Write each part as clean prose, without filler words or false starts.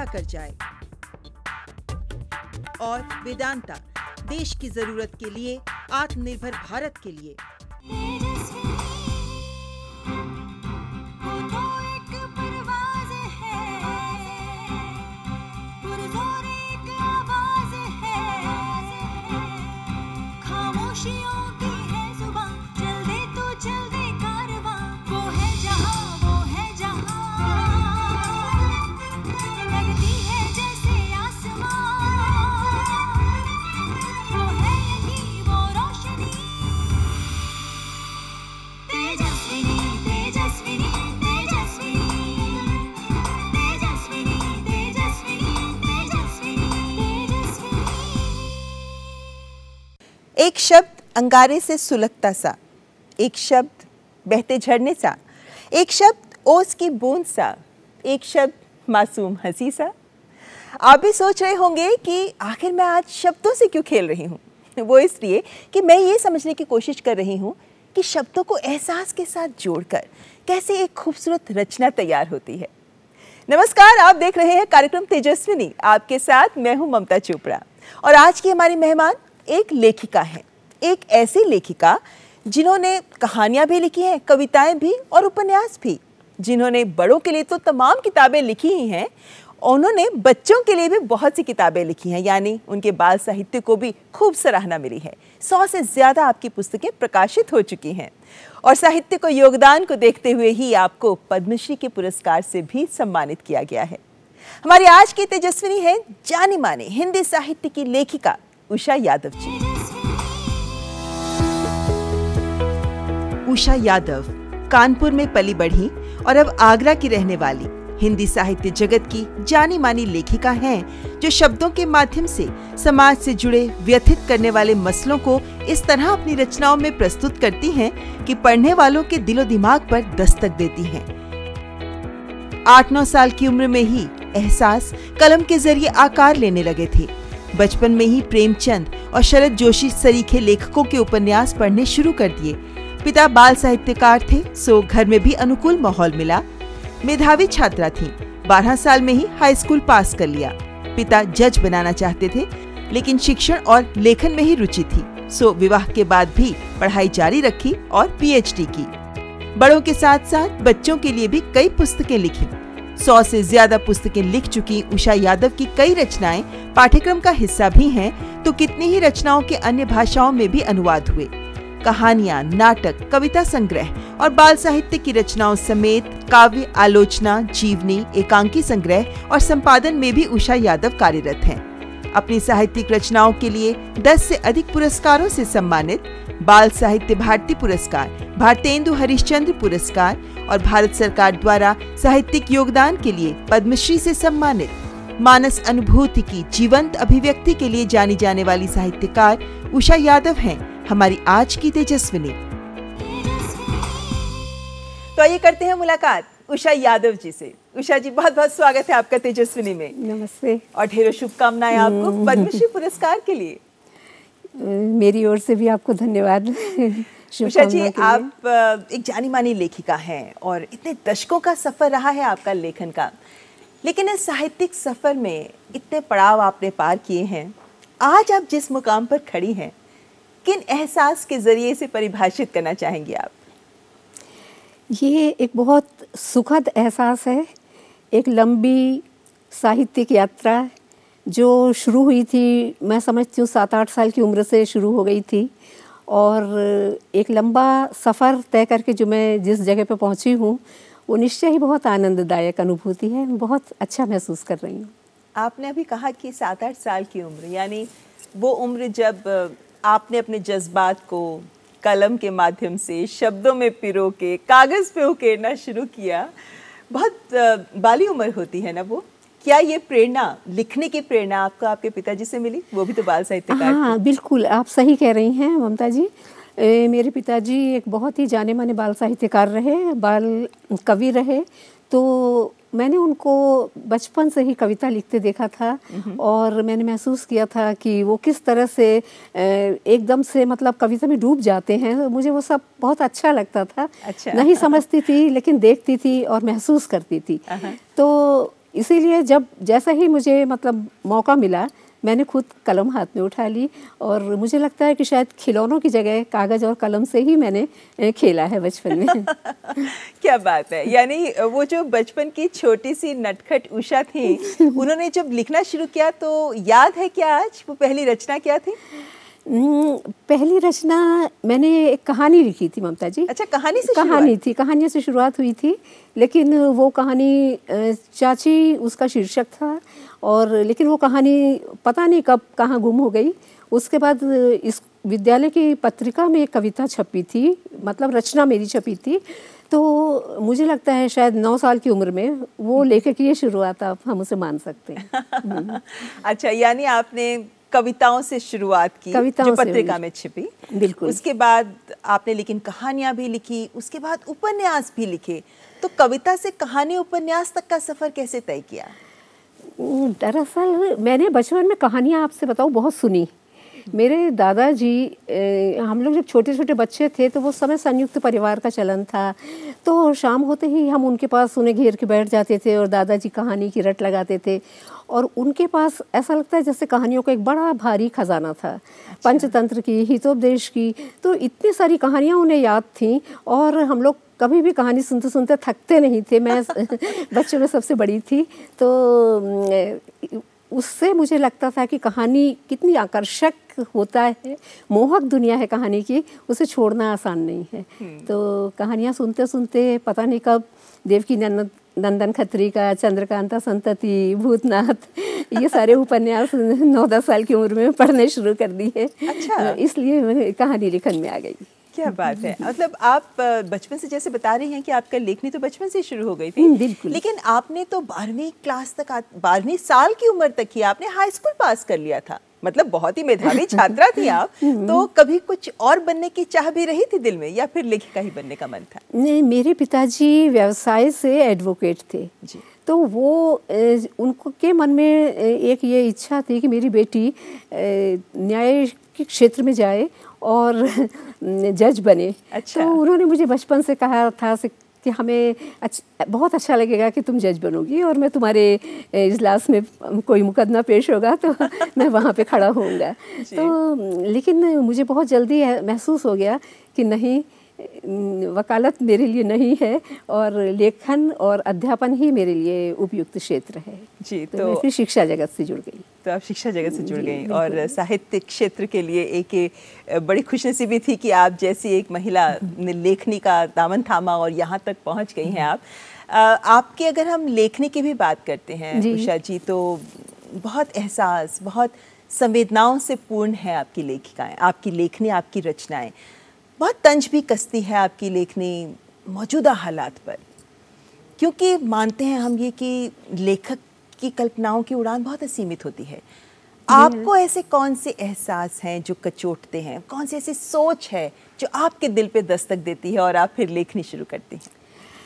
कर जाए। और वेदांता, देश की जरूरत के लिए, आत्मनिर्भर भारत के लिए। एक शब्द अंगारे से सुलगता सा, एक शब्द बहते झरने सा, एक शब्द ओस की बूंद सा, एक शब्द मासूम हंसी सा। आप भी सोच रहे होंगे कि आखिर मैं आज शब्दों से क्यों खेल रही हूँ। वो इसलिए कि मैं ये समझने की कोशिश कर रही हूँ कि शब्दों को एहसास के साथ जोड़कर कैसे एक खूबसूरत रचना तैयार होती है। नमस्कार, आप देख रहे हैं कार्यक्रम तेजस्विनी। आपके साथ मैं हूँ ममता चोपड़ा और आज की हमारी मेहमान एक लेखिका है। एक ऐसी लेखिका जिन्होंने कहानियां भी लिखी हैं, कविताएं भी और उपन्यास भी, जिन्होंने बड़ों के लिए तो तमाम किताबें लिखी ही हैं, उन्होंने बच्चों के लिए भी बहुत सी किताबें लिखी हैं, यानी उनके बाल साहित्य को भी खूब सराहना मिली है। 100 से ज्यादा आपकी पुस्तकें प्रकाशित हो चुकी हैं और साहित्य को योगदान को देखते हुए ही आपको पद्मश्री के पुरस्कार से भी सम्मानित किया गया है। हमारी आज की तेजस्विनी है जानी मानी हिंदी साहित्य की लेखिका उषा यादव जी। उषा यादव कानपुर में पली बढ़ी और अब आगरा की रहने वाली हिंदी साहित्य जगत की जानी मानी लेखिका हैं, जो शब्दों के माध्यम से समाज से जुड़े व्यथित करने वाले मसलों को इस तरह अपनी रचनाओं में प्रस्तुत करती हैं कि पढ़ने वालों के दिलो दिमाग पर दस्तक देती हैं। 8-9 साल की उम्र में ही एहसास कलम के जरिए आकार लेने लगे थे। बचपन में ही प्रेमचंद और शरद जोशी सरीखे लेखकों के उपन्यास पढ़ने शुरू कर दिए। पिता बाल साहित्यकार थे, सो घर में भी अनुकूल माहौल मिला। मेधावी छात्रा थीं, 12 साल में ही हाई स्कूल पास कर लिया। पिता जज बनाना चाहते थे, लेकिन शिक्षण और लेखन में ही रुचि थी, सो विवाह के बाद भी पढ़ाई जारी रखी और PhD की। बड़ों के साथ साथ बच्चों के लिए भी कई पुस्तकें लिखी। 100 से ज्यादा पुस्तकें लिख चुकी उषा यादव की कई रचनाएं पाठ्यक्रम का हिस्सा भी हैं, तो कितनी ही रचनाओं के अन्य भाषाओं में भी अनुवाद हुए। कहानियां, नाटक, कविता संग्रह और बाल साहित्य की रचनाओं समेत काव्य, आलोचना, जीवनी, एकांकी संग्रह और संपादन में भी उषा यादव कार्यरत हैं। अपनी साहित्यिक रचनाओं के लिए 10 से अधिक पुरस्कारों से सम्मानित, बाल साहित्य भारती पुरस्कार, भारतेंदु हरिश्चंद्र पुरस्कार और भारत सरकार द्वारा साहित्यिक योगदान के लिए पद्मश्री से सम्मानित, मानस अनुभूति की जीवंत अभिव्यक्ति के लिए जानी जाने वाली साहित्यकार उषा यादव हैं हमारी आज की तेजस्विनी। तो आइए करते हैं मुलाकात उषा यादव जी से। उषा जी, बहुत बहुत स्वागत है आपका तेजस्विनी में। नमस्ते और ढेरों शुभकामनाएं आपको पद्मश्री पुरस्कार के लिए। मेरी ओर से भी आपको धन्यवाद। उषा जी, आप एक जानी मानी लेखिका हैं और इतने दशकों का सफर रहा है आपका लेखन का, लेकिन इस साहित्यिक सफर में इतने पड़ाव आपने पार किए हैं। आज आप जिस मुकाम पर खड़ी हैं, किन एहसास के जरिए इसे परिभाषित करना चाहेंगी आप? ये एक बहुत सुखद एहसास है। एक लंबी साहित्यिक यात्रा जो शुरू हुई थी, मैं समझती हूँ 7-8 साल की उम्र से शुरू हो गई थी, और एक लंबा सफ़र तय करके जो मैं जिस जगह पे पहुँची हूँ, वो निश्चय ही बहुत आनंददायक अनुभूति है। बहुत अच्छा महसूस कर रही हूँ। आपने अभी कहा कि 7-8 साल की उम्र, यानी वो उम्र जब आपने अपने जज्बात को कलम के माध्यम से शब्दों में पिरो के कागज़ पे उकेरना शुरू किया। बहुत बाली उम्र होती है ना वो। क्या ये प्रेरणा, लिखने की प्रेरणा आपको आपके पिताजी से मिली? वो भी तो बाल साहित्यकार थे। हाँ, बिल्कुल आप सही कह रही हैं ममता जी। मेरे पिताजी एक बहुत ही जाने माने बाल साहित्यकार रहे, बाल कवि रहे। तो मैंने उनको बचपन से ही कविता लिखते देखा था और मैंने महसूस किया था कि वो किस तरह से एकदम से मतलब कविता में डूब जाते हैं। मुझे वो सब बहुत अच्छा लगता था। नहीं समझती थी, लेकिन देखती थी और महसूस करती थी। तो इसीलिए जब जैसा ही मुझे मतलब मौका मिला, मैंने खुद कलम हाथ में उठा ली और मुझे लगता है कि शायद खिलौनों की जगह कागज़ और कलम से ही मैंने खेला है बचपन में। क्या बात है। यानी वो जो बचपन की छोटी सी नटखट उषा थी, उन्होंने जब लिखना शुरू किया तो याद है क्या आज वो पहली रचना क्या थी? पहली रचना मैंने एक कहानी लिखी थी ममता जी। अच्छा, कहानी से कहानी थी, कहानियों से शुरुआत हुई थी, लेकिन वो कहानी चाची उसका शीर्षक था और लेकिन वो कहानी पता नहीं कब कहाँ गुम हो गई। उसके बाद इस विद्यालय की पत्रिका में एक कविता छपी थी, मतलब रचना मेरी छपी थी, तो मुझे लगता है शायद 9 साल की उम्र में वो लेखक की ये शुरुआत आप हम उसे मान सकते हैं। अच्छा, यानी आपने कविताओं से शुरुआत की जो पत्रिका में छिपी। बिल्कुल। उसके बाद आपने लेकिन कहानियां भी लिखी, उसके बाद उपन्यास भी लिखे। तो कविता से कहानी उपन्यास तक का सफर कैसे तय किया? दरअसल मैंने बचपन में कहानियाँ आपसे बताऊँ बहुत सुनी। मेरे दादाजी, हम लोग जब छोटे छोटे बच्चे थे तो वो समय संयुक्त परिवार का चलन था, तो शाम होते ही हम उनके पास उन्हें घेर के बैठ जाते थे और दादाजी कहानी की रट लगाते थे और उनके पास ऐसा लगता है जैसे कहानियों का एक बड़ा भारी खजाना था। अच्छा। पंचतंत्र की, हितोपदेश की, तो इतनी सारी कहानियाँ उन्हें याद थीं और हम लोग कभी भी कहानी सुनते सुनते थकते नहीं थे। मैं बच्चों में सबसे बड़ी थी, तो उससे मुझे लगता था कि कहानी कितनी आकर्षक होता है, मोहक दुनिया है कहानी की, उसे छोड़ना आसान नहीं है। तो कहानियाँ सुनते सुनते पता नहीं कब देवकी नंदन खत्री का चंद्रकांता संतति, भूतनाथ, ये सारे उपन्यास 9-10 साल की उम्र में पढ़ने शुरू कर दिए। अच्छा। इसलिए मैं कहानी लेखन में आ गई। क्या बात है। मतलब आप बचपन से जैसे बता रही हैं कि आपका लेखनी तो बचपन से शुरू हो गई थी। बिल्कुल। लेकिन आपने तो 12वीं क्लास तक, 12वीं साल की उम्र तक ही आपने हाई स्कूल पास कर लिया था। मतलब बहुत ही मेधावी छात्रा थी आप। तो कभी कुछ और बनने की चाह भी रही थी दिल में, या फिर लेखिका ही बनने का मन था? नहीं, मेरे पिताजी व्यवसाय से एडवोकेट थे जी। तो वो उनको के मन में एक ये इच्छा थी कि मेरी बेटी न्याय के क्षेत्र में जाए और जज बने। अच्छा। तो उन्होंने मुझे बचपन से कहा था कि हमें बहुत अच्छा लगेगा कि तुम जज बनोगी और मैं तुम्हारे इजलास में कोई मुकदमा पेश होगा तो मैं वहाँ पे खड़ा होऊंगा। तो लेकिन मुझे बहुत जल्दी महसूस हो गया कि नहीं, वकालत मेरे लिए नहीं है और लेखन और अध्यापन ही मेरे लिए उपयुक्त क्षेत्र है जी। तो मैं फिर शिक्षा जगत से जुड़ गई। तो आप शिक्षा जगत से जुड़ गई और साहित्य क्षेत्र के लिए एक बड़ी खुशनसीबी थी कि आप जैसी एक महिला ने लेखनी का दामन थामा और यहाँ तक पहुँच गई हैं आप। आपके अगर हम लेखनी की भी बात करते हैं उषा जी, तो बहुत एहसास, बहुत संवेदनाओं से पूर्ण है आपकी लेखिकाएँ, आपकी लेखनी, आपकी रचनाएँ। बहुत तंज भी कसती है आपकी लेखनी मौजूदा हालात पर, क्योंकि मानते हैं हम ये कि लेखक की कल्पनाओं की उड़ान बहुत असीमित होती है। आपको ऐसे कौन से एहसास हैं जो कचोटते हैं, कौन सी ऐसी सोच है जो आपके दिल पे दस्तक देती है और आप फिर लेखनी शुरू करती हैं?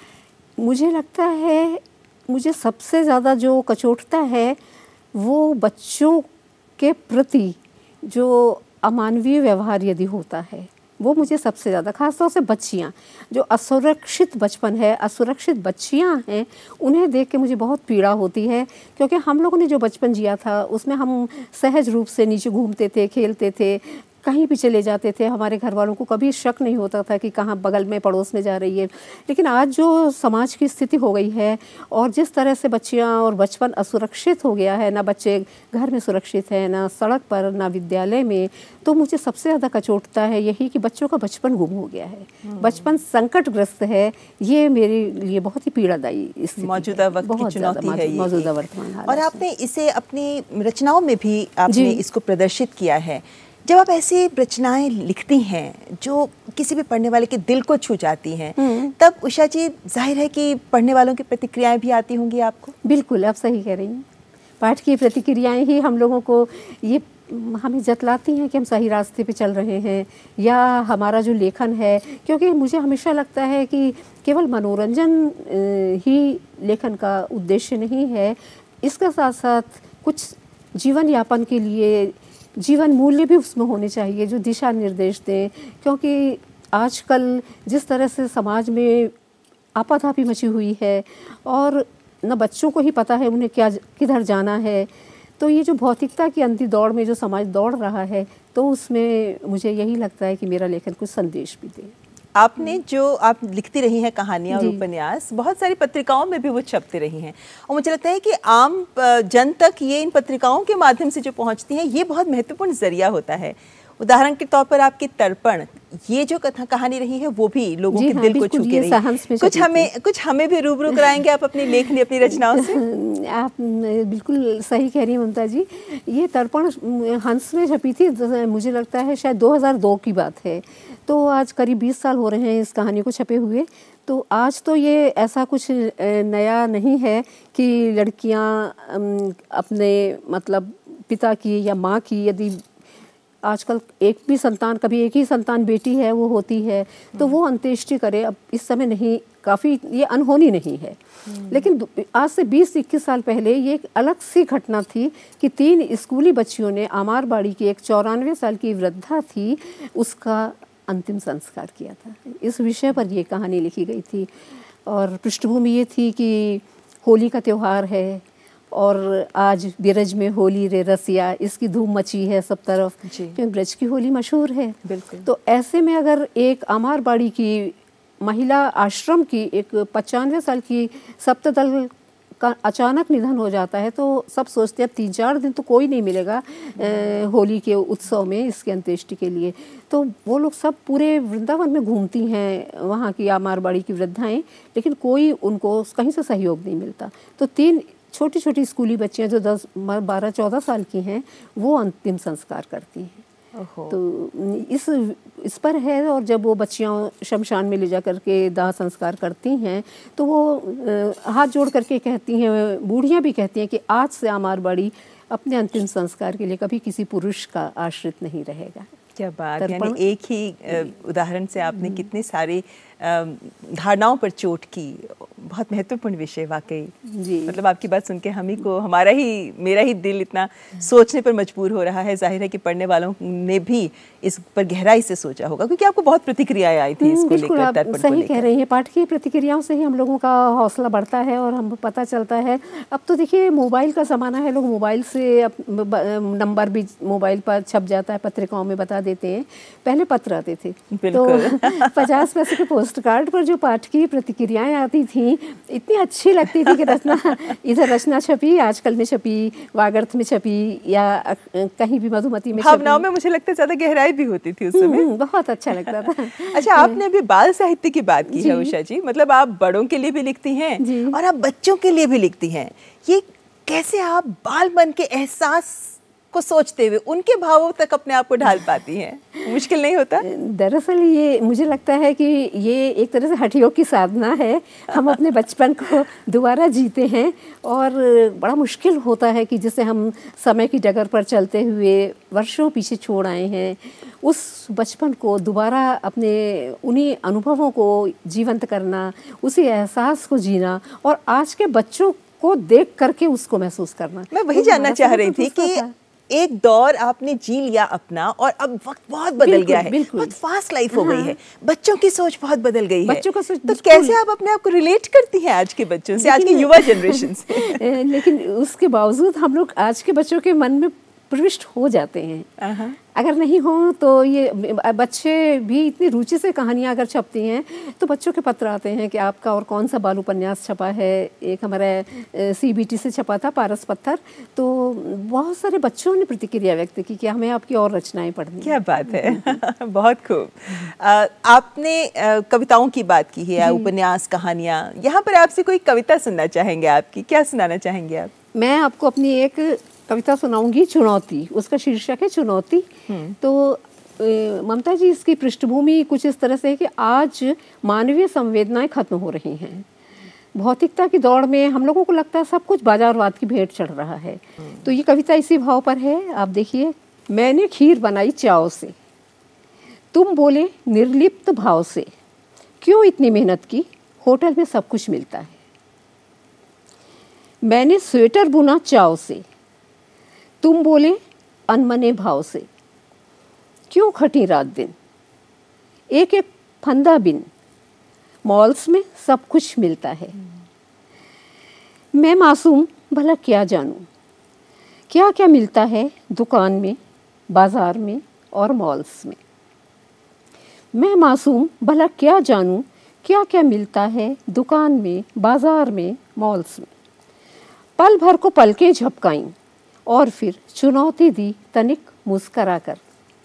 मुझे लगता है मुझे सबसे ज़्यादा जो कचोटता है वो बच्चों के प्रति जो अमानवीय व्यवहार यदि होता है, वो मुझे सबसे ज़्यादा, खासतौर से बच्चियाँ जो असुरक्षित बचपन है, असुरक्षित बच्चियाँ हैं, उन्हें देख के मुझे बहुत पीड़ा होती है। क्योंकि हम लोगों ने जो बचपन जिया था उसमें हम सहज रूप से नीचे घूमते थे, खेलते थे, कहीं भी चले जाते थे, हमारे घर वालों को कभी शक नहीं होता था कि कहाँ बगल में पड़ोस में जा रही है। लेकिन आज जो समाज की स्थिति हो गई है और जिस तरह से बच्चियाँ और बचपन असुरक्षित हो गया है, ना बच्चे घर में सुरक्षित हैं, ना सड़क पर, ना विद्यालय में, तो मुझे सबसे ज़्यादा कचोटता है यही कि बच्चों का बचपन गुम हो गया है, बचपन संकटग्रस्त है। ये मेरे लिए बहुत ही पीड़ादायी स्थिति, मौजूदा वक्त की चुनौती है ये, मौजूदा वर्तमान हालत। और आपने इसे अपनी रचनाओं में भी आपने इसको प्रदर्शित किया है। जब आप ऐसी रचनाएं लिखती हैं जो किसी भी पढ़ने वाले के दिल को छू जाती हैं, तब उषा जी जाहिर है कि पढ़ने वालों की प्रतिक्रियाएं भी आती होंगी आपको? बिल्कुल, आप सही कह रही हैं। पाठ की प्रतिक्रियाएं ही हम लोगों को ये हमें जतलाती हैं कि हम सही रास्ते पे चल रहे हैं या हमारा जो लेखन है, क्योंकि मुझे हमेशा लगता है कि केवल मनोरंजन ही लेखन का उद्देश्य नहीं है, इसके साथ साथ कुछ जीवन यापन के लिए जीवन मूल्य भी उसमें होने चाहिए जो दिशा निर्देश दें। क्योंकि आजकल जिस तरह से समाज में आपाधापी मची हुई है और न बच्चों को ही पता है उन्हें क्या किधर जाना है। तो ये जो भौतिकता की अंधी दौड़ में जो समाज दौड़ रहा है, तो उसमें मुझे यही लगता है कि मेरा लेखन कुछ संदेश भी दे। आपने जो आप लिखती रही हैं कहानियाँ और उपन्यास, बहुत सारी पत्रिकाओं में भी वो छपती रही हैं, और मुझे लगता है कि आम जन तक ये इन पत्रिकाओं के माध्यम से जो पहुंचती हैं, ये बहुत महत्वपूर्ण जरिया होता है। उदाहरण के तौर पर आपकी तर्पण, ये जो कहानी रही है वो भी लोगों के दिल को छू के रही। कुछ हमें भी रूबरू कराएंगे आप अपनी लेखनी, अपनी रचनाओं से? आप बिल्कुल सही कह रही हैं ममता जी। ये तर्पण हंस में छपी थी, मुझे लगता है शायद 2002 की बात है। तो आज करीब 20 साल हो रहे हैं इस कहानी को छपे हुए। तो आज तो ये ऐसा कुछ नया नहीं है कि लड़कियां अपने मतलब पिता की या माँ की, यदि आजकल एक भी संतान, कभी एक ही संतान बेटी है वो होती है, तो वो अंत्येष्टि करे। अब इस समय नहीं, काफ़ी ये अनहोनी नहीं है। लेकिन आज से 20-21 साल पहले ये एक अलग सी घटना थी कि 3 स्कूली बच्चियों ने आमारबाड़ी की एक 94 साल की वृद्धा थी, उसका अंतिम संस्कार किया था। इस विषय पर ये कहानी लिखी गई थी। और पृष्ठभूमि ये थी कि होली का त्यौहार है और आज बिरज में होली रे रसिया, इसकी धूम मची है सब तरफ, क्योंकि ब्रज की होली मशहूर है। बिल्कुल। तो ऐसे में अगर एक आमारबाड़ी की महिला आश्रम की एक 95 साल की सप्तदल का अचानक निधन हो जाता है, तो सब सोचते हैं अब 3-4 दिन तो कोई नहीं मिलेगा होली के उत्सव में इसके अंत्येष्टि के लिए। तो वो लोग सब पूरे वृंदावन में घूमती हैं, वहाँ की आमारबाड़ी की वृद्धाएं, लेकिन कोई उनको कहीं से सहयोग नहीं मिलता। तो 3 छोटी छोटी स्कूली बच्चियां जो 10, 12, 14 साल की हैं, वो अंतिम संस्कार करती हैं। तो इस पर है। और जब वो बच्चियां शमशान में ले जा करके दाह संस्कार करती हैं, तो वो हाथ जोड़ करके कहती हैं, बूढ़ियां भी कहती हैं कि आज से आमारबाड़ी अपने अंतिम संस्कार के लिए कभी किसी पुरुष का आश्रित नहीं रहेगा। क्या बात! यानी एक ही उदाहरण से आपने कितनी सारी धारणाओं पर चोट की। बहुत महत्वपूर्ण विषय वाकई जी। मतलब आपकी बात सुन के हम ही को, मेरा ही दिल इतना सोचने पर मजबूर हो रहा है। जाहिर है कि पढ़ने वालों ने भी इस पर गहराई से सोचा होगा, क्योंकि आपको बहुत प्रतिक्रियाएं आई थी इसको लेकर, तर्पण को लेकर। सही कह रही हैं। पाठकीय प्रतिक्रियाओं से ही हम लोगों का हौसला बढ़ता है और हम पता चलता है। अब तो देखिए मोबाइल का ज़माना है, लोग मोबाइल से नंबर भी मोबाइल पर छप जाता है, पत्रिकाओं में बता देते हैं। पहले पत्र आते थे, तो 50 पैसे के पोस्ट कार्ड पर जो पाठकीय प्रतिक्रियाएं आती थी, इतनी अच्छी लगती थी कि रचना इधर रचना छपी, आजकल में छपी, वागर्थ में छपी, या कहीं भी मधुमती में छपी। भावनाओं में मुझे लगता है ज़्यादा गहराई भी होती थी उस समय। बहुत अच्छा लगता था। अच्छा, आपने अभी बाल साहित्य की बात की है उषा जी, मतलब आप बड़ों के लिए भी लिखती हैं और आप बच्चों के लिए भी लिखती हैं। ये कैसे आप बालपन के एहसास को सोचते हुए उनके भावों तक अपने आप को ढाल पाती हैं? मुश्किल नहीं होता? दरअसल ये मुझे लगता है कि ये एक तरह से हठयोग की साधना है। हम अपने बचपन को दोबारा जीते हैं और बड़ा मुश्किल होता है कि जिसे हम समय की डगर पर चलते हुए वर्षों पीछे छोड़ आए हैं, उस बचपन को दोबारा अपने उन्हीं अनुभवों को जीवंत करना, उसी एहसास को जीना और आज के बच्चों को देख करके उसको महसूस करना। मैं वही जानना चाह रही थी कि एक दौर आपने जी लिया अपना और अब वक्त बहुत बदल गया है, बहुत फास्ट लाइफ हो गई है, बच्चों की सोच बहुत बदल गई है। बच्चों का सोच, तो कैसे आप अपने आप को रिलेट करती हैं आज के बच्चों से, आज के युवा जनरेशन से? लेकिन उसके बावजूद हम लोग आज के बच्चों के मन में प्रविष्ट हो जाते हैं। अगर नहीं हो तो ये बच्चे भी इतनी रुचि से कहानियाँ अगर छपती हैं तो बच्चों के पत्र आते हैं कि आपका और कौन सा बाल उपन्यास छपा है। एक हमारा CBT से छपा था पारस पत्थर, तो बहुत सारे बच्चों ने प्रतिक्रिया व्यक्त की कि हमें आपकी और रचनाएं पढ़नी। क्या बात है। बहुत खूब। आपने कविताओं की बात की है, उपन्यास, कहानियाँ। यहाँ पर आपसे कोई कविता सुनना चाहेंगे, आपकी क्या सुनाना चाहेंगे आप? मैं आपको अपनी एक कविता सुनाऊंगी, चुनौती। उसका शीर्षक है चुनौती। तो ममता जी, इसकी पृष्ठभूमि कुछ इस तरह से है कि आज मानवीय संवेदनाएं खत्म हो रही हैं। भौतिकता की दौड़ में हम लोगों को लगता है सब कुछ बाजारवाद की भेंट चढ़ रहा है। तो ये कविता इसी भाव पर है, आप देखिए। मैंने खीर बनाई चाव से, तुम बोले निर्लिप्त भाव से, क्यों इतनी मेहनत की, होटल में सब कुछ मिलता है। मैंने स्वेटर बुना चाव से, तुम बोले अनमने भाव से, क्यों खटी रात दिन, एक एक फंदा बिन, मॉल्स में सब कुछ मिलता है। मैं मासूम भला क्या जानूं, क्या क्या मिलता है दुकान में, बाजार में और मॉल्स में। मैं मासूम भला क्या जानूं, क्या क्या मिलता है दुकान में, बाजार में, मॉल्स में। पल भर को पलकें झपकाईं और फिर चुनौती दी तनिक मुस्कराकर।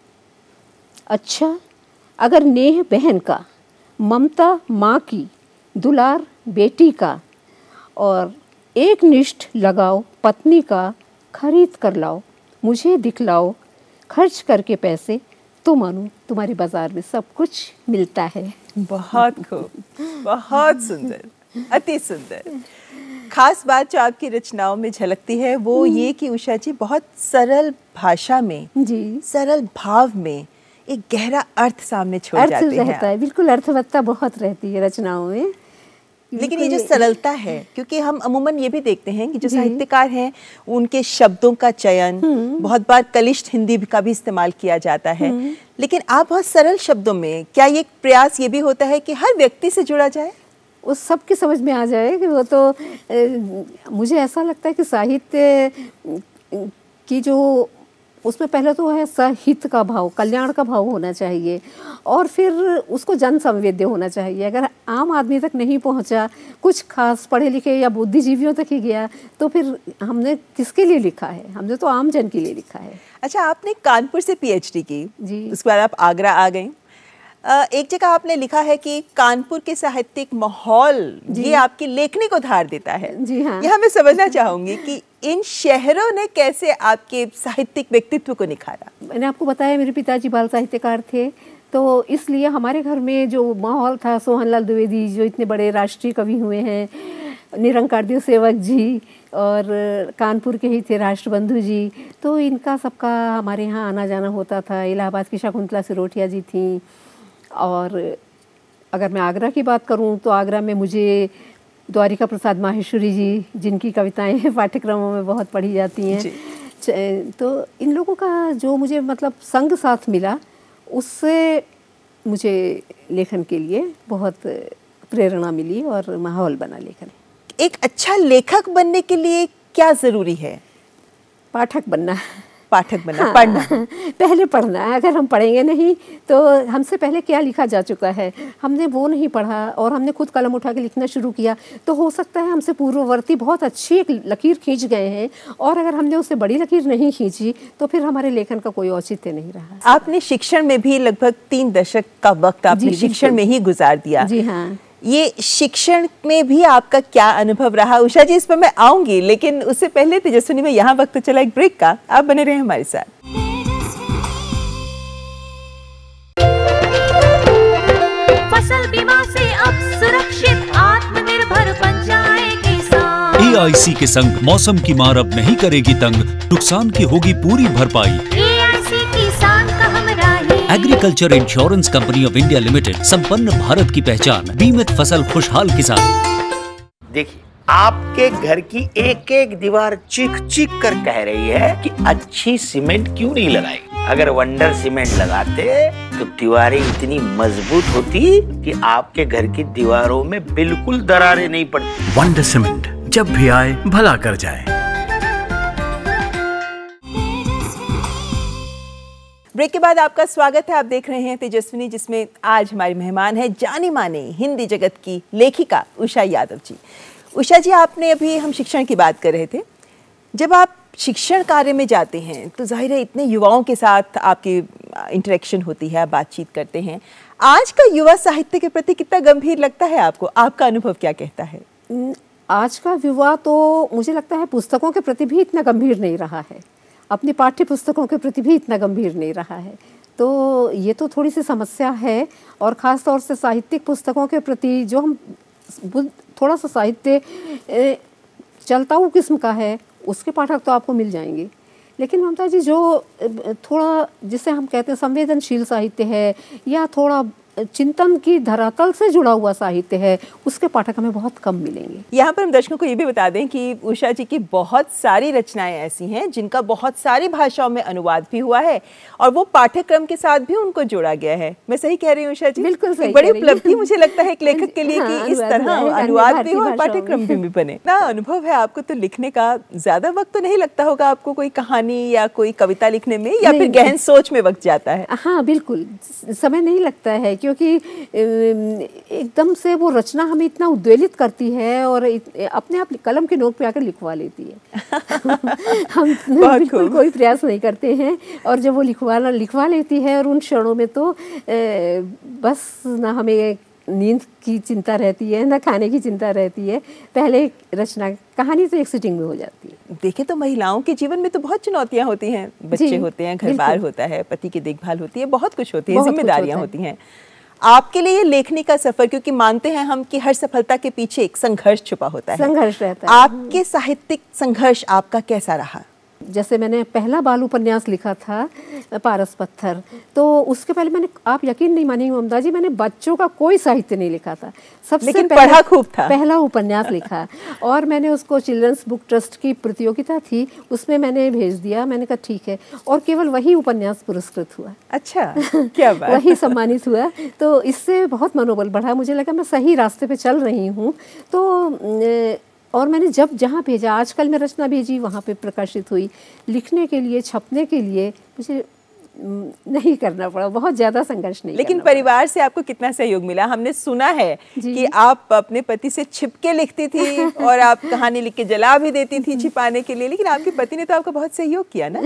अच्छा, अगर नेह बहन का, ममता माँ की, दुलार बेटी का और एक निष्ठ लगाओ पत्नी का खरीद कर लाओ, मुझे दिखलाओ खर्च करके पैसे, तो मानो तुम्हारे बाजार में सब कुछ मिलता है। बहुत खूब, बहुत सुंदर, अति सुंदर। खास बात जो आपकी रचनाओं में झलकती है वो ये कि उषा जी बहुत सरल भाषा में जी, सरल भाव में एक गहरा अर्थ सामने छोड़ अर्थ जाते हैं। रहता है, बिल्कुल अर्थवत्ता बहुत रहती है रचनाओं में। लेकिन ये जो सरलता है, क्योंकि हम अमूमन ये भी देखते हैं कि जो साहित्यकार हैं उनके शब्दों का चयन बहुत बार कलिष्ठ हिंदी का भी इस्तेमाल किया जाता है, लेकिन आप बहुत सरल शब्दों में, क्या ये प्रयास ये भी होता है कि हर व्यक्ति से जुड़ा जाए, उस सब की समझ में आ जाए कि वो तो मुझे ऐसा लगता है कि साहित्य की जो उसमें पहले तो है सहित का भाव, कल्याण का भाव होना चाहिए और फिर उसको जन संवेद्य होना चाहिए। अगर आम आदमी तक नहीं पहुंचा, कुछ खास पढ़े लिखे या बुद्धिजीवियों तक ही गया, तो फिर हमने किसके लिए लिखा है? हमने तो आम जन के लिए लिखा है। अच्छा, आपने कानपुर से पीएचडी की जी, उसके बाद आप आगरा आ गई। एक जगह आपने लिखा है कि कानपुर के साहित्यिक माहौल ये आपकी लेखनी को धार देता है। जी हाँ। यह मैं समझना चाहूंगी कि इन शहरों ने कैसे आपके साहित्यिक व्यक्तित्व को निखारा। मैंने आपको बताया मेरे पिताजी बाल साहित्यकार थे, तो इसलिए हमारे घर में जो माहौल था, सोहनलाल द्विवेदी जो इतने बड़े राष्ट्रीय कवि हुए हैं, निरंकार देव सेवक जी और कानपुर के ही थे राष्ट्रबंधु जी, तो इनका सबका हमारे यहाँ आना जाना होता था। इलाहाबाद की शकुंतला सिरोठिया जी थी। और अगर मैं आगरा की बात करूं तो आगरा में मुझे द्वारिका प्रसाद माहेश्वरी जी, जिनकी कविताएं पाठ्यक्रमों में बहुत पढ़ी जाती हैं, तो इन लोगों का जो मुझे मतलब संग साथ मिला, उससे मुझे लेखन के लिए बहुत प्रेरणा मिली और माहौल बना लेखन। एक अच्छा लेखक बनने के लिए क्या ज़रूरी है? पाठक बनना, पाठक बनना, हाँ, पढ़ना। पहले पढ़ना है। अगर हम पढ़ेंगे नहीं तो हमसे पहले क्या लिखा जा चुका है, हमने वो नहीं पढ़ा और हमने खुद कलम उठा के लिखना शुरू किया, तो हो सकता है हमसे पूर्ववर्ती बहुत अच्छी एक लकीर खींच गए हैं और अगर हमने उससे बड़ी लकीर नहीं खींची तो फिर हमारे लेखन का कोई औचित्य नहीं रहा। आपने शिक्षण में भी लगभग 3 दशक का वक्त आपने शिक्षण में ही गुजार दिया। जी हाँ। ये शिक्षण में भी आपका क्या अनुभव रहा? उषा जी, इस पर मैं आऊंगी, लेकिन उससे पहले तेजस्विनी में यहाँ वक्त चला एक ब्रेक का, आप बने रहे हमारे साथ। फसल बीमा से अब सुरक्षित आत्मनिर्भर बन जाए किसान। AIC के संग मौसम की मार अब नहीं करेगी तंग, नुकसान की होगी पूरी भरपाई। AIC किसान का हमराही। Agriculture insurance company of India limited, संपन्न भारत की पहचान, बीमित फसल खुशहाल किसान। देखिए, आपके घर की एक एक दीवार चीख चीख कर कह रही है कि अच्छी सीमेंट क्यों नहीं लगाई। अगर वंडर सीमेंट लगाते तो दीवारें इतनी मजबूत होती कि आपके घर की दीवारों में बिल्कुल दरारें नहीं पड़ती। वंडर सीमेंट, जब भी आए भला कर जाए। ब्रेक के बाद आपका स्वागत है। आप देख रहे हैं तेजस्विनी, जिसमें आज हमारी मेहमान है जानी माने हिंदी जगत की लेखिका उषा यादव जी। उषा जी, आपने अभी हम शिक्षण की बात कर रहे थे। जब आप शिक्षण कार्य में जाते हैं तो जाहिर है इतने युवाओं के साथ आपकी इंटरेक्शन होती है, आप बातचीत करते हैं। आज का युवा साहित्य के प्रति कितना गंभीर लगता है आपको? आपका अनुभव क्या कहता है? आज का युवा तो मुझे लगता है पुस्तकों के प्रति भी इतना गंभीर नहीं रहा है, अपनी पाठ्य पुस्तकों के प्रति भी इतना गंभीर नहीं रहा है। तो ये तो थोड़ी सी समस्या है और ख़ास तौर से साहित्यिक पुस्तकों के प्रति जो हम थोड़ा सा साहित्य चलताऊ किस्म का है उसके पाठक तो आपको मिल जाएंगे, लेकिन ममता जी जो थोड़ा जिसे हम कहते हैं संवेदनशील साहित्य है या थोड़ा चिंतन की धरातल से जुड़ा हुआ साहित्य है, उसके पाठक हमें बहुत कम मिलेंगे। यहाँ पर हम दर्शकों को ये भी बता दें कि उषा जी की बहुत सारी रचनाएं ऐसी हैं जिनका बहुत सारी भाषाओं में अनुवाद भी हुआ है और वो पाठ्यक्रम के साथ भी उनको जोड़ा गया है। मैं सही कह रही हूँ उषा जी? बिल्कुल सही। बड़ी उपलब्धि मुझे लगता है एक लेखक के लिए कि इस तरह अनुवाद भी हो और पाठ्यक्रम भी बने। ना अनुभव है आपको तो लिखने का, ज्यादा वक्त तो नहीं लगता होगा आपको कोई कहानी या कोई कविता लिखने में, या फिर गहन सोच में वक्त जाता है? हाँ बिल्कुल, समय नहीं लगता है क्योंकि एकदम से वो रचना हमें इतना उद्वेलित करती है और अपने आप कलम की नोक पे आकर लिखवा लेती है। हम बिल्कुल कोई प्रयास नहीं करते हैं और जब वो लिखवा लेती है और उन क्षणों में तो बस ना हमें नींद की चिंता रहती है ना खाने की चिंता रहती है, पहले रचना कहानी तो एक सिटिंग में हो जाती है। देखें तो महिलाओं के जीवन में तो बहुत चुनौतियां होती हैं, बच्चे होते हैं, घर बार होता है, पति की देखभाल होती है, बहुत कुछ होती है, जिम्मेदारियां होती हैं। आपके लिए ये लेखनी का सफर, क्योंकि मानते हैं हम कि हर सफलता के पीछे एक संघर्ष छुपा होता है, संघर्ष रहता है। आपके साहित्यिक संघर्ष आपका कैसा रहा? जैसे मैंने पहला बाल उपन्यास लिखा था पारस पत्थर, तो उसके पहले मैंने, आप यकीन नहीं मानेंगे ममता जी, मैंने बच्चों का कोई साहित्य नहीं लिखा था, सबसे पढ़ा खूब था। पहला उपन्यास लिखा और मैंने उसको चिल्ड्रंस बुक ट्रस्ट की प्रतियोगिता थी, उसमें मैंने भेज दिया। मैंने कहा ठीक है, और केवल वही उपन्यास पुरस्कृत हुआ। अच्छा, क्या बात। वही सम्मानित हुआ, तो इससे बहुत मनोबल बढ़ा, मुझे लगा मैं सही रास्ते पे चल रही हूँ। तो और मैंने जब जहाँ भेजा, आजकल मैं रचना भेजी, वहाँ पे प्रकाशित हुई। लिखने के लिए, छपने के लिए मुझे नहीं करना पड़ा, बहुत ज़्यादा संघर्ष नहीं। लेकिन परिवार से आपको कितना सहयोग मिला? हमने सुना है कि आप अपने पति से छिपके लिखती थी और आप कहानी लिख के जला भी देती थी छिपाने के लिए, लेकिन आपके पति ने तो आपका बहुत सहयोग किया ना?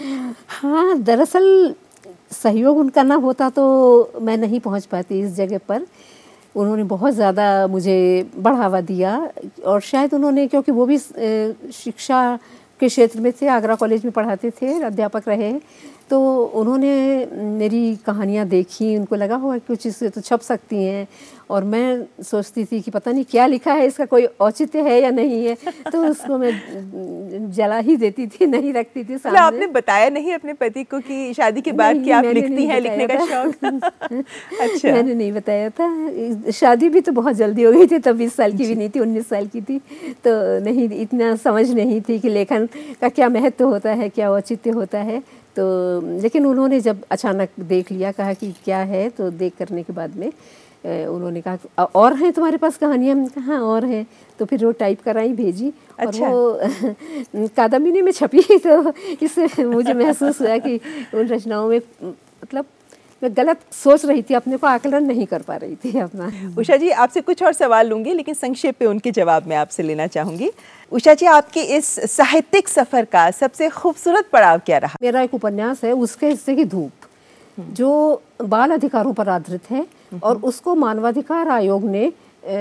हाँ, दरअसल सहयोग उनका ना होता तो मैं नहीं पहुँच पाती इस जगह पर। उन्होंने बहुत ज़्यादा मुझे बढ़ावा दिया और शायद उन्होंने, क्योंकि वो भी शिक्षा के क्षेत्र में थे, आगरा कॉलेज में पढ़ाते थे, अध्यापक रहे, तो उन्होंने मेरी कहानियाँ देखी, उनको लगा होगा कुछ इससे तो छप सकती हैं, और मैं सोचती थी कि पता नहीं क्या लिखा है, इसका कोई औचित्य है या नहीं है, तो उसको मैं जला ही देती थी, नहीं रखती थी सामने। आपने बताया नहीं अपने पति को कि शादी के बाद कि आप लिखती हैं, लिखने का शौक? अच्छा, मैंने नहीं बताया था। शादी भी तो बहुत जल्दी हो गई थी, तब 20 साल की भी नहीं थी, 19 साल की थी, तो नहीं, इतना समझ नहीं थी कि लेखन का क्या महत्व होता है, क्या औचित्य होता है। तो लेकिन उन्होंने जब अचानक देख लिया, कहा कि क्या है, तो देख करने के बाद में उन्होंने कहा और हैं तुम्हारे पास कहानियाँ? हमने कहा हाँ और हैं, तो फिर वो टाइप कराई, भेजी। अच्छा। और वो कादम्बिनी में छपी, तो इससे मुझे महसूस हुआ कि उन रचनाओं में मतलब मैं गलत सोच रही थी, अपने को आकलन नहीं कर पा रही थी अपना। उषा जी, आपसे कुछ और सवाल लूंगी, लेकिन संक्षेप पे उनके जवाब मैं आपसे लेना चाहूँगी। उषा जी, आपके इस साहित्यिक सफ़र का सबसे खूबसूरत पड़ाव क्या रहा? मेरा एक उपन्यास है, उसके हिस्से की धूप, जो बाल अधिकारों पर आधारित है और उसको मानवाधिकार आयोग ने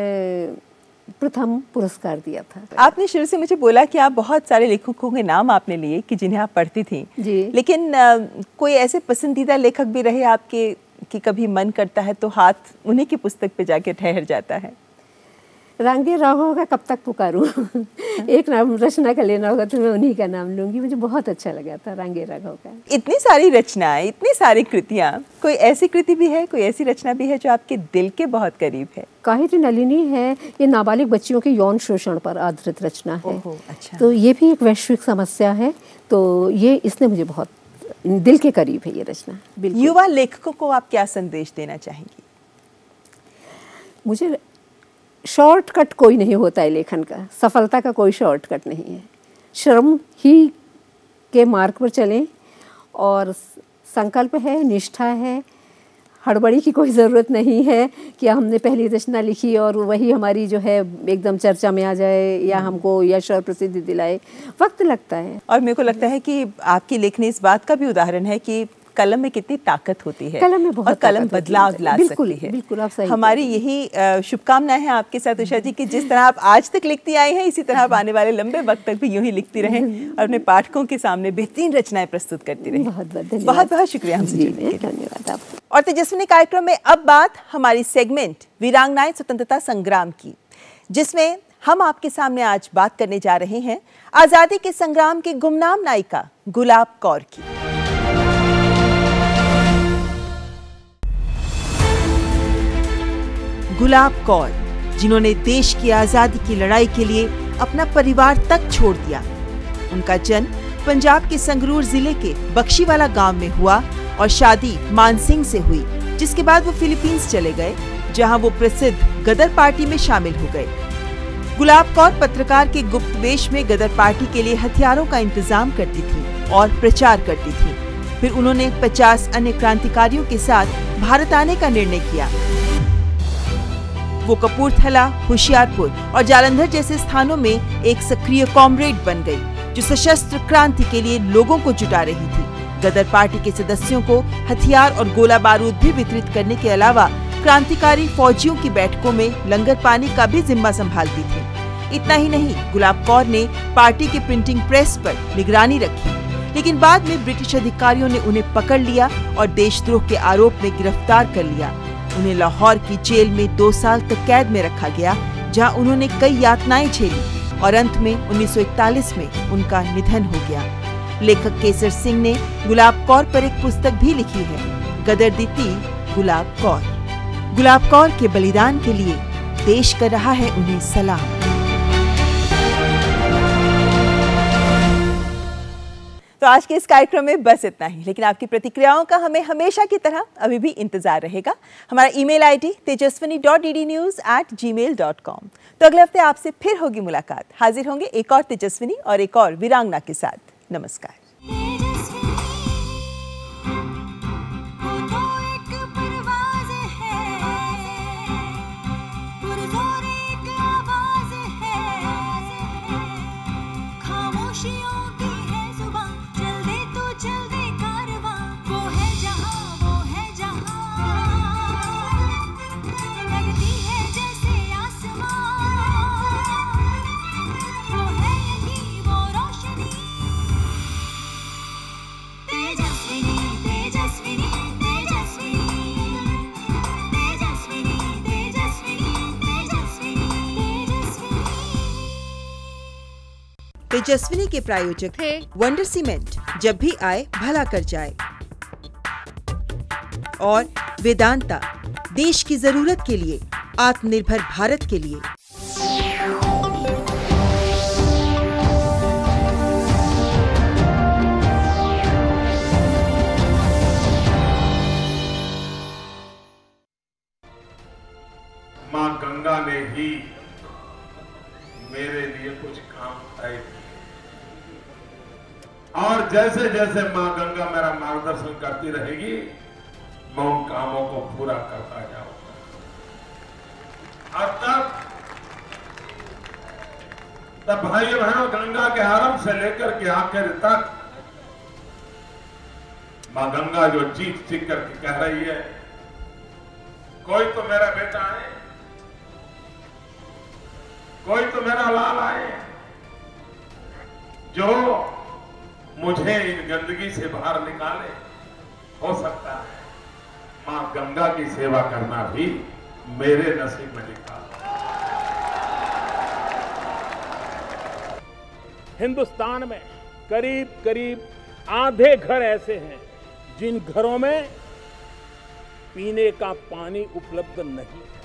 प्रथम पुरस्कार दिया था। आपने शुरू से मुझे बोला कि आप बहुत सारे लेखकों के नाम आपने लिए कि जिन्हें आप पढ़ती थी जी, लेकिन कोई ऐसे पसंदीदा लेखक भी रहे आपके कि कभी मन करता है तो हाथ उन्हीं की पुस्तक पे जाके ठहर जाता है? रांगे राघव का कब तक पुकारूं एक नाम रचना का लेना होगा तो मैं उन्हीं का नाम लूंगी। मुझे बहुत अच्छा लगा था रांगे राघव का। इतनी सारी रचनाएं, इतनी सारी कृतियां, कोई ऐसी कृति भी है, कोई ऐसी रचना भी है जो आपके दिल के बहुत करीब है? काहिरी नलिनी है, ये नाबालिग बच्चियों के यौन शोषण पर आधारित रचना है। अच्छा। तो ये भी एक वैश्विक समस्या है, तो ये इसने मुझे बहुत दिल के करीब है ये रचना। युवा लेखकों को आप क्या संदेश देना चाहेंगी? मुझे शॉर्टकट कोई नहीं होता है लेखन का, सफलता का कोई शॉर्टकट नहीं है। श्रम ही के मार्ग पर चलें और संकल्प है, निष्ठा है, हड़बड़ी की कोई ज़रूरत नहीं है कि हमने पहली रचना लिखी और वही हमारी जो है एकदम चर्चा में आ जाए या हमको यश और प्रसिद्धि दिलाए। वक्त लगता है। और मेरे को लगता है कि आपकी लेखनी इस बात का भी उदाहरण है कि कलम में कितनी ताकत होती है, कलम में बहुत, और कलम बदलाव ला सकती है। बिल्कुल आप सही। हमारी यही शुभकामनाएं हैं आपके साथ उषा जी कि जिस तरह आप आज तक लिखती आई हैं, इसी तरह आप आने वाले लंबे वक्त तक भी यूं ही लिखती रहें और अपने पाठकों के सामने बेहतरीन रचनाएं प्रस्तुत करती रहें। बहुत बहुत शुक्रिया हमसे जुड़ने के लिए। धन्यवाद आपको। और तेजस्विनी कार्यक्रम में अब बात हमारी सेगमेंट वीरांगनाएं स्वतंत्रता संग्राम की, जिसमें हम आपके सामने आज बात करने जा रहे हैं आजादी के संग्राम की गुमनाम नायिका गुलाब कौर की। गुलाब कौर, जिन्होंने देश की आजादी की लड़ाई के लिए अपना परिवार तक छोड़ दिया। उनका जन्म पंजाब के संगरूर जिले के बख्शीवाला गांव में हुआ और शादी मानसिंह से हुई, जिसके बाद वो फिलीपींस चले गए, जहां वो प्रसिद्ध गदर पार्टी में शामिल हो गए। गुलाब कौर पत्रकार के गुप्त वेश में गदर पार्टी के लिए हथियारों का इंतजाम करती थी और प्रचार करती थी। फिर उन्होंने 50 अन्य क्रांतिकारियों के साथ भारत आने का निर्णय किया। वो कपूरथला, होशियारपुर और जालंधर जैसे स्थानों में एक सक्रिय कॉमरेड बन गई, जो सशस्त्र क्रांति के लिए लोगों को जुटा रही थी। गदर पार्टी के सदस्यों को हथियार और गोला बारूद भी वितरित करने के अलावा क्रांतिकारी फौजियों की बैठकों में लंगर पानी का भी जिम्मा संभालती थी। इतना ही नहीं, गुलाब कौर ने पार्टी के प्रिंटिंग प्रेस पर निगरानी रखी, लेकिन बाद में ब्रिटिश अधिकारियों ने उन्हें पकड़ लिया और देशद्रोह के आरोप में गिरफ्तार कर लिया। उन्हें लाहौर की जेल में 2 साल तक कैद में रखा गया, जहां उन्होंने कई यातनाएं झेली और अंत में 1941 में उनका निधन हो गया। लेखक केसर सिंह ने गुलाब कौर पर एक पुस्तक भी लिखी है, गदर दी धी गुलाब कौर। गुलाब कौर के बलिदान के लिए देश कर रहा है उन्हें सलाम। तो आज के इस कार्यक्रम में बस इतना ही, लेकिन आपकी प्रतिक्रियाओं का हमें हमेशा की तरह अभी भी इंतजार रहेगा। हमारा ईमेल आईडी tejaswini.ddnews@gmail.com। तो अगले हफ्ते आपसे फिर होगी मुलाकात। हाजिर होंगे एक और तेजस्विनी और एक और वीरांगना के साथ। नमस्कार। तेजस्विनी के प्रायोजक थे वंडर सीमेंट, जब भी आए भला कर जाए, और वेदांता, देश की जरूरत के लिए, आत्मनिर्भर भारत के लिए। माँ गंगा ने ही मेरे लिए कुछ काम तय किए, और जैसे जैसे माँ गंगा मेरा मार्गदर्शन करती रहेगी, मैं उन कामों को पूरा करता जाऊंगा। अब तब भाइयों बहनों, गंगा के आरंभ से लेकर के आखिर तक माँ गंगा जो चीख चीख करके कह रही है, कोई तो मेरा बेटा है, कोई तो मेरा लाल आए, जो मुझे इन गंदगी से बाहर निकाले। हो सकता है मां गंगा की सेवा करना भी मेरे नसीब में लिखा। हिंदुस्तान में करीब करीब आधे घर ऐसे हैं जिन घरों में पीने का पानी उपलब्ध नहीं है।